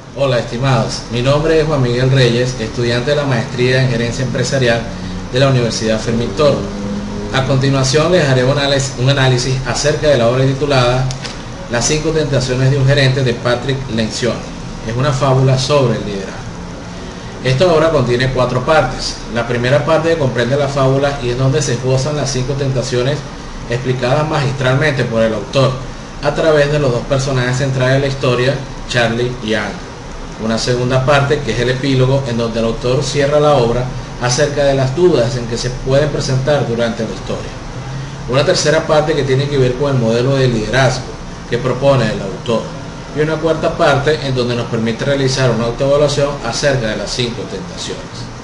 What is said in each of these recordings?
Hola estimados, mi nombre es Juan Miguel Reyes, estudiante de la maestría en gerencia empresarial de la Universidad Fermín Toro. A continuación les haré un análisis acerca de la obra titulada Las 5 tentaciones de un gerente de Patrick Lencioni. Es una fábula sobre el liderazgo. Esta obra contiene 4 partes. La primera parte comprende la fábula y es donde se esbozan las 5 tentaciones explicadas magistralmente por el autor a través de los 2 personajes centrales de la historia, Charlie y Andrew. Una segunda parte que es el epílogo, en donde el autor cierra la obra acerca de las dudas en que se pueden presentar durante la historia. Una tercera parte que tiene que ver con el modelo de liderazgo que propone el autor. Y una cuarta parte en donde nos permite realizar una autoevaluación acerca de las 5 tentaciones.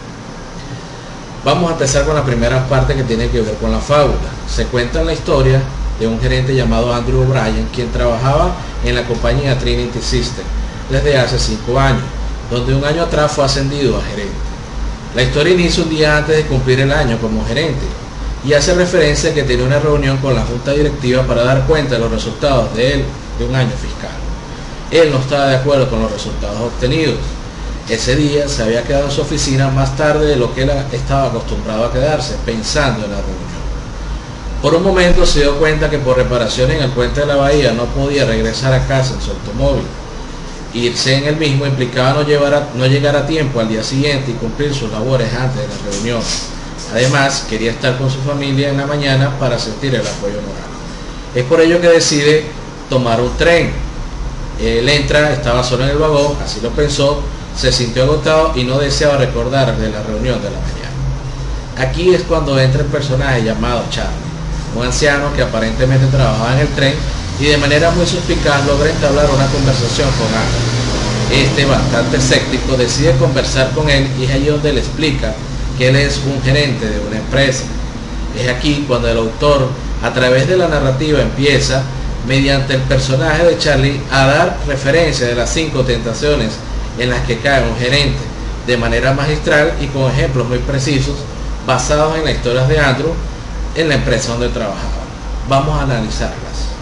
Vamos a empezar con la primera parte que tiene que ver con la fábula. Se cuenta la historia de un gerente llamado Andrew O'Brien, quien trabajaba en la compañía Trinity Systems desde hace 5 años, donde un año atrás fue ascendido a gerente. La historia inicia un día antes de cumplir el año como gerente y hace referencia a que tenía una reunión con la junta directiva para dar cuenta de los resultados de un año fiscal. Él no estaba de acuerdo con los resultados obtenidos. Ese día se había quedado en su oficina más tarde de lo que él estaba acostumbrado a quedarse, pensando en la reunión. Por un momento se dio cuenta que por reparaciones en el puente de la bahía no podía regresar a casa en su automóvil. Irse en el mismo implicaba no llegar a tiempo al día siguiente y cumplir sus labores antes de la reunión. Además, quería estar con su familia en la mañana para sentir el apoyo moral. Es por ello que decide tomar un tren. Él entra, estaba solo en el vagón, así lo pensó, se sintió agotado y no deseaba recordar de la reunión de la mañana. Aquí es cuando entra el personaje llamado Charlie, un anciano que aparentemente trabajaba en el tren y de manera muy suspicaz logra entablar una conversación con Andrew. Bastante escéptico, decide conversar con él y es allí donde le explica que él es un gerente de una empresa. Es aquí cuando el autor, a través de la narrativa, empieza, mediante el personaje de Charlie, a dar referencia de las 5 tentaciones en las que cae un gerente, de manera magistral y con ejemplos muy precisos, basados en las historias de Andrew en la empresa donde trabajaba. Vamos a analizarlas.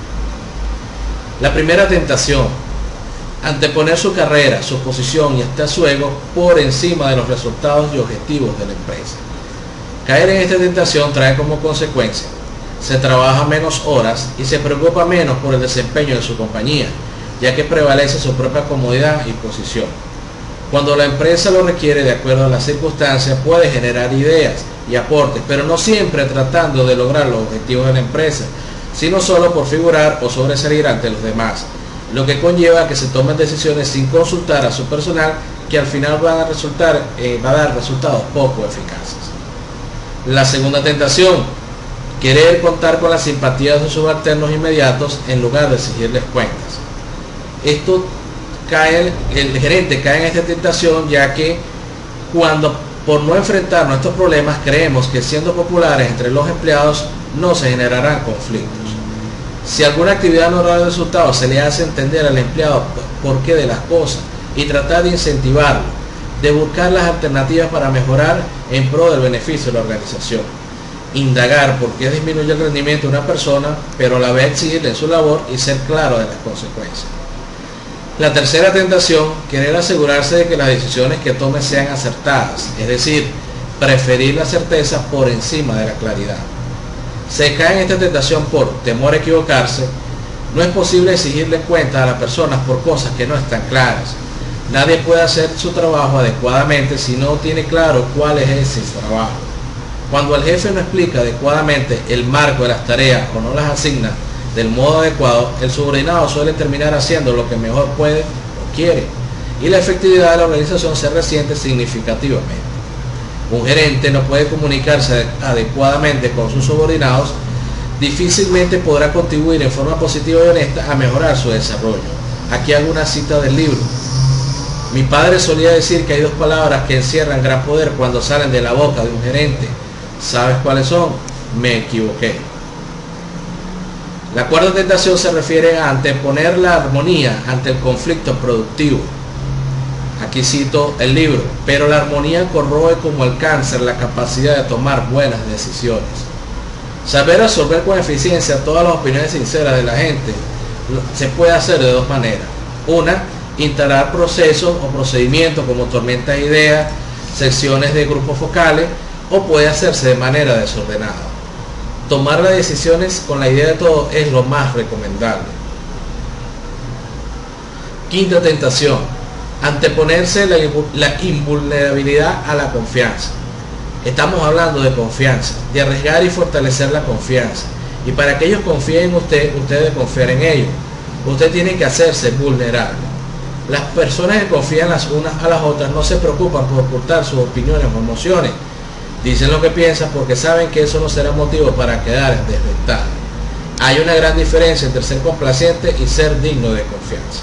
La primera tentación: anteponer su carrera, su posición y hasta su ego por encima de los resultados y objetivos de la empresa. Caer en esta tentación trae como consecuencia: se trabaja menos horas y se preocupa menos por el desempeño de su compañía, ya que prevalece su propia comodidad y posición. Cuando la empresa lo requiere de acuerdo a las circunstancias, puede generar ideas y aportes, pero no siempre tratando de lograr los objetivos de la empresa, sino solo por figurar o sobresalir ante los demás, lo que conlleva a que se tomen decisiones sin consultar a su personal, que al final va a dar resultados poco eficaces. La segunda tentación: querer contar con la simpatía de sus subalternos inmediatos en lugar de exigirles cuentas. El gerente cae en esta tentación, ya que cuando por no enfrentarnos a estos problemas creemos que siendo populares entre los empleados no se generarán conflictos. Si alguna actividad no da resultados, se le hace entender al empleado por qué de las cosas y tratar de incentivarlo, de buscar las alternativas para mejorar en pro del beneficio de la organización. Indagar por qué disminuye el rendimiento de una persona, pero a la vez exigirle en su labor y ser claro de las consecuencias. La tercera tentación: querer asegurarse de que las decisiones que tome sean acertadas, es decir, preferir la certeza por encima de la claridad. Se cae en esta tentación por temor a equivocarse. No es posible exigirle cuentas a las personas por cosas que no están claras. Nadie puede hacer su trabajo adecuadamente si no tiene claro cuál es ese trabajo. Cuando el jefe no explica adecuadamente el marco de las tareas o no las asigna del modo adecuado, el subordinado suele terminar haciendo lo que mejor puede o quiere, y la efectividad de la organización se resiente significativamente. Un gerente no puede comunicarse adecuadamente con sus subordinados, difícilmente podrá contribuir en forma positiva y honesta a mejorar su desarrollo. Aquí hago una cita del libro. Mi padre solía decir que hay 2 palabras que encierran gran poder cuando salen de la boca de un gerente. ¿Sabes cuáles son? Me equivoqué. La cuarta tentación se refiere a anteponer la armonía ante el conflicto productivo. Aquí cito el libro: pero la armonía corroe como el cáncer la capacidad de tomar buenas decisiones. Saber absorber con eficiencia todas las opiniones sinceras de la gente se puede hacer de 2 maneras. Una, instalar procesos o procedimientos como tormentas de ideas, secciones de grupos focales, o puede hacerse de manera desordenada. Tomar las decisiones con la idea de todo es lo más recomendable. Quinta tentación: anteponerse la invulnerabilidad a la confianza. Estamos hablando de confianza, de arriesgar y fortalecer la confianza. Y para que ellos confíen en usted, usted debe confiar en ellos. Usted tiene que hacerse vulnerable. Las personas que confían las unas a las otras no se preocupan por ocultar sus opiniones o emociones. Dicen lo que piensan porque saben que eso no será motivo para quedar en desventaja. Hay una gran diferencia entre ser complaciente y ser digno de confianza.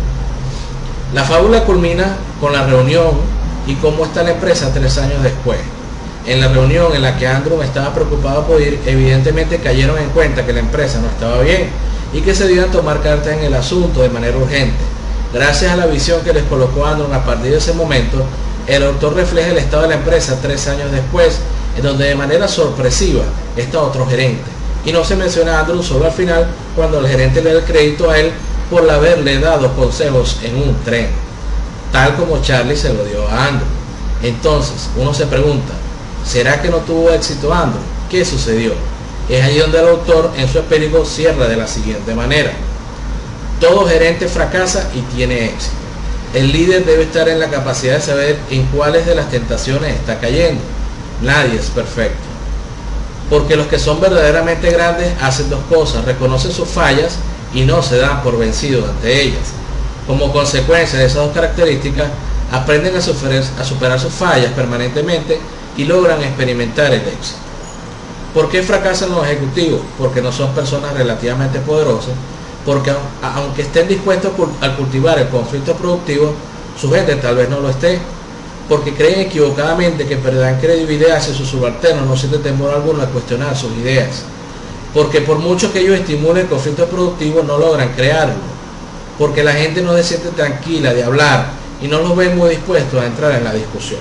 La fábula culmina con la reunión y cómo está la empresa 3 años después. En la reunión en la que Andrew estaba preocupado por ir, evidentemente cayeron en cuenta que la empresa no estaba bien y que se debían tomar cartas en el asunto de manera urgente. Gracias a la visión que les colocó Andrew a partir de ese momento, el autor refleja el estado de la empresa 3 años después, en donde de manera sorpresiva está otro gerente. Y no se menciona a Andrew solo al final, cuando el gerente le da el crédito a él por haberle dado consejos en un tren, tal como Charlie se lo dio a Andrew. Entonces, uno se pregunta, ¿será que no tuvo éxito Andrew? ¿Qué sucedió? Es ahí donde el autor en su epílogo cierra de la siguiente manera: todo gerente fracasa y tiene éxito. El líder debe estar en la capacidad de saber en cuáles de las tentaciones está cayendo. Nadie es perfecto. Porque los que son verdaderamente grandes hacen 2 cosas: reconocen sus fallas y no se dan por vencidos ante ellas. Como consecuencia de esas 2 características, aprenden a superar sus fallas permanentemente y logran experimentar el éxito. ¿Por qué fracasan los ejecutivos? Porque no son personas relativamente poderosas, porque aunque estén dispuestos a cultivar el conflicto productivo, su gente tal vez no lo esté, porque creen equivocadamente que perderán credibilidad si sus subalternos no sienten temor alguno a cuestionar sus ideas, porque por mucho que ellos estimulen el conflicto productivo no logran crearlo, porque la gente no se siente tranquila de hablar y no los ven muy dispuestos a entrar en la discusión.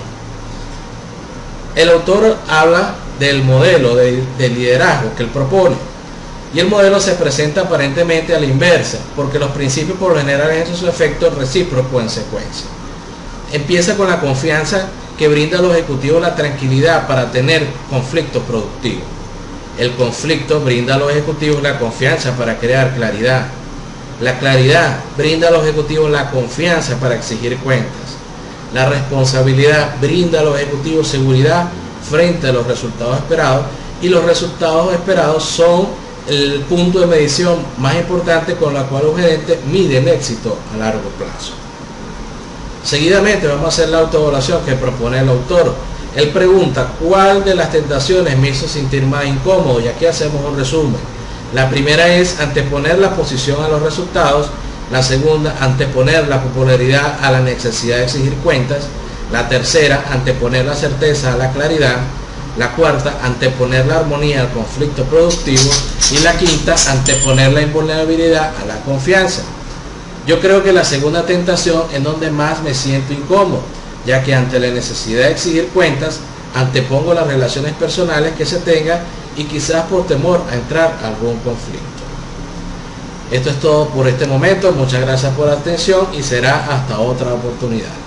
El autor habla del modelo de liderazgo que él propone, y el modelo se presenta aparentemente a la inversa, porque los principios por lo general ejercen su efecto recíproco en secuencia. Empieza con la confianza que brinda a los ejecutivos la tranquilidad para tener conflictos productivos. El conflicto brinda a los ejecutivos la confianza para crear claridad. La claridad brinda a los ejecutivos la confianza para exigir cuentas. La responsabilidad brinda a los ejecutivos seguridad frente a los resultados esperados, y los resultados esperados son el punto de medición más importante con la cual un gerente mide el éxito a largo plazo. Seguidamente vamos a hacer la autoevaluación que propone el autor. Él pregunta: ¿cuál de las tentaciones me hizo sentir más incómodo? Y aquí hacemos un resumen. La primera es anteponer la posición a los resultados. La segunda, anteponer la popularidad a la necesidad de exigir cuentas. La tercera, anteponer la certeza a la claridad. La cuarta, anteponer la armonía al conflicto productivo. Y la quinta, anteponer la invulnerabilidad a la confianza. Yo creo que la segunda tentación es donde más me siento incómodo, ya que ante la necesidad de exigir cuentas, antepongo las relaciones personales que se tengan y quizás por temor a entrar a algún conflicto. Esto es todo por este momento. Muchas gracias por la atención y será hasta otra oportunidad.